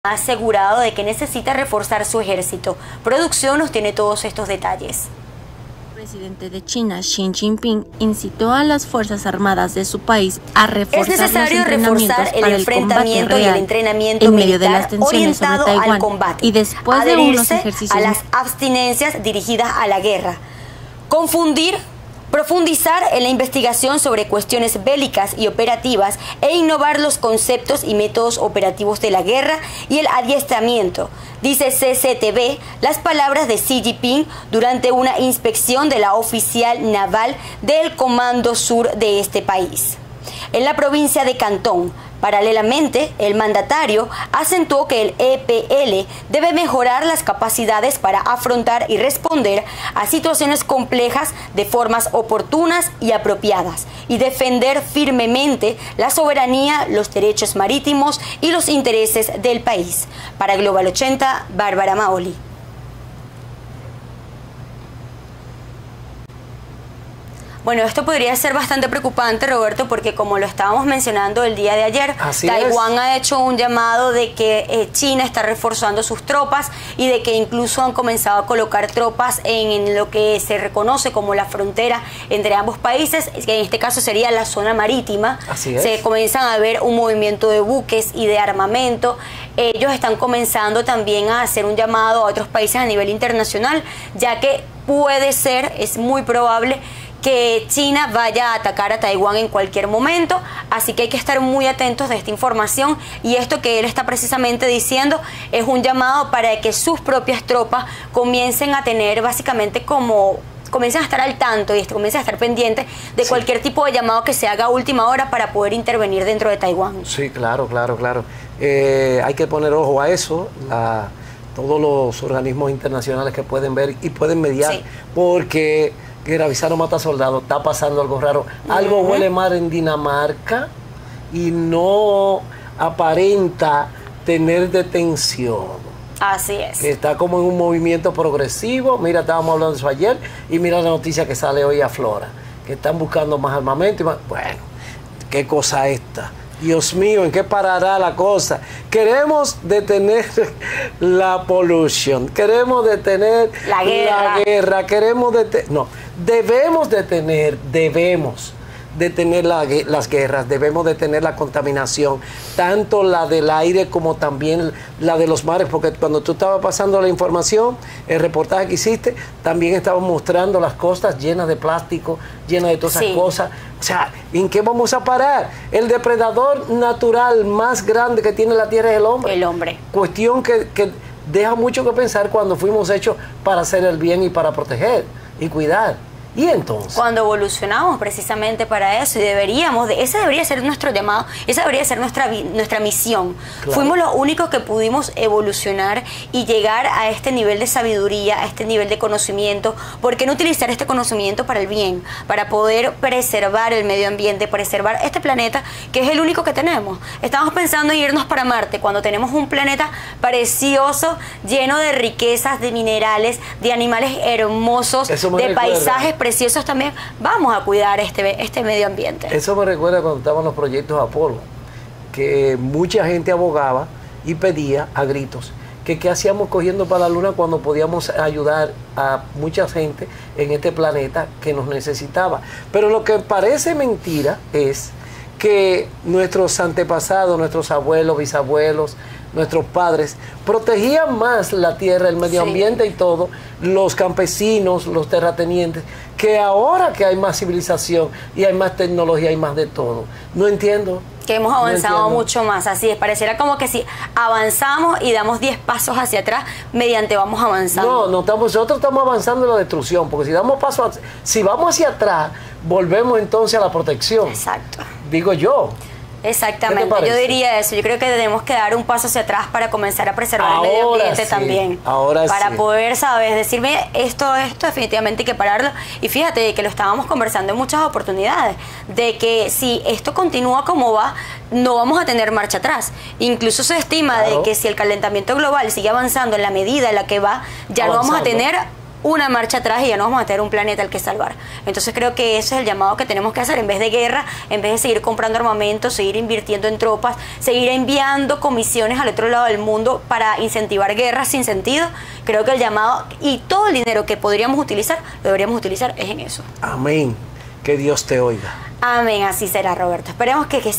ha asegurado de que necesita reforzar su ejército. Producción nos tiene todos estos detalles. El presidente de China, Xi Jinping, incitó a las Fuerzas Armadas de su país a reforzar Es necesario reforzar el enfrentamiento y el entrenamiento en medio de militar las tensiones orientado sobre Taiwán al combate, y después de unos ejercicios a las abstinencias dirigidas a la guerra. Profundizar en la investigación sobre cuestiones bélicas y operativas e innovar los conceptos y métodos operativos de la guerra y el adiestramiento, dice CCTV las palabras de Xi Jinping durante una inspección de la oficial naval del Comando Sur de este país. En la provincia de Cantón, paralelamente, el mandatario acentuó que el EPL debe mejorar las capacidades para afrontar y responder a situaciones complejas de formas oportunas y apropiadas y defender firmemente la soberanía, los derechos marítimos y los intereses del país. Para Global 80, Bárbara Maoli. Bueno, esto podría ser bastante preocupante, Roberto, porque como lo estábamos mencionando el día de ayer, Taiwán ha hecho un llamado de que China está reforzando sus tropas y de que incluso han comenzado a colocar tropas en lo que se reconoce como la frontera entre ambos países, que en este caso sería la zona marítima. Se comienzan a ver un movimiento de buques y de armamento. Ellos están comenzando también a hacer un llamado a otros países a nivel internacional, ya que puede ser, es muy probable, que China vaya a atacar a Taiwán en cualquier momento, así que hay que estar muy atentos de esta información, y esto que él está precisamente diciendo es un llamado para que sus propias tropas comiencen a tener básicamente comiencen a estar al tanto y comiencen a estar pendientes de cualquier tipo de llamado que se haga a última hora para poder intervenir dentro de Taiwán. Sí, claro. Hay que poner ojo a eso, todos los organismos internacionales que pueden ver y pueden mediar, porque que Gravizano mata soldados, está pasando algo raro. Algo huele mal en Dinamarca y no aparenta tener detención. Así es. Está como en un movimiento progresivo. Mira, estábamos hablando de eso ayer y mira la noticia que sale hoy a Flora, que están buscando más armamento y más. Bueno, qué cosa esta. Dios mío, ¿en qué parará la cosa? Queremos detener la polución, queremos detener la guerra, queremos detener... No, debemos detener las guerras, debemos detener la contaminación, tanto la del aire como también la de los mares, porque cuando tú estabas pasando la información, el reportaje que hiciste, también estabas mostrando las costas llenas de plástico, llenas de todas esas cosas. O sea, ¿en qué vamos a parar? El depredador natural más grande que tiene la Tierra es el hombre. El hombre. Cuestión que deja mucho que pensar cuando fuimos hechos para hacer el bien y para proteger y cuidar. ¿Y entonces? Cuando evolucionamos precisamente para eso, y ese debería ser nuestro llamado, esa debería ser nuestra misión. Claro. Fuimos los únicos que pudimos evolucionar y llegar a este nivel de sabiduría, a este nivel de conocimiento. ¿Por qué no utilizar este conocimiento para el bien? Para poder preservar el medio ambiente, preservar este planeta, que es el único que tenemos. Estamos pensando en irnos para Marte, cuando tenemos un planeta precioso, lleno de riquezas, de minerales, de animales hermosos, de paisajes preciosos también. Vamos a cuidar este medio ambiente. Eso me recuerda cuando estaban los proyectos Apolo, que mucha gente abogaba y pedía a gritos que qué hacíamos cogiendo para la luna cuando podíamos ayudar a mucha gente en este planeta que nos necesitaba. Pero lo que parece mentira es que nuestros antepasados, nuestros abuelos, bisabuelos, nuestros padres protegían más la tierra, el medio ambiente y todo, los campesinos, los terratenientes, que ahora que hay más civilización y hay más tecnología, hay más de todo. No entiendo. Que hemos avanzado mucho más, así es. Pareciera como que si avanzamos y damos 10 pasos hacia atrás, mediante vamos avanzando. Nosotros estamos avanzando en la destrucción, porque si vamos hacia atrás, volvemos entonces a la protección. Exacto. Digo yo. Exactamente, yo diría eso. Yo creo que tenemos que dar un paso hacia atrás para comenzar a preservar el medio ambiente también. Para poder, ¿sabes? Decirme esto definitivamente hay que pararlo. Y fíjate que lo estábamos conversando en muchas oportunidades, de que si esto continúa como va, no vamos a tener marcha atrás. Incluso se estima de que si el calentamiento global sigue avanzando en la medida en la que va, ya no vamos a tener una marcha atrás y ya no vamos a tener un planeta al que salvar. Entonces creo que ese es el llamado que tenemos que hacer, en vez de guerra, en vez de seguir comprando armamento, seguir invirtiendo en tropas, seguir enviando comisiones al otro lado del mundo para incentivar guerras sin sentido. Creo que el llamado y todo el dinero que podríamos utilizar, lo deberíamos utilizar es en eso. Amén. Que Dios te oiga. Amén, así será, Roberto. Esperemos que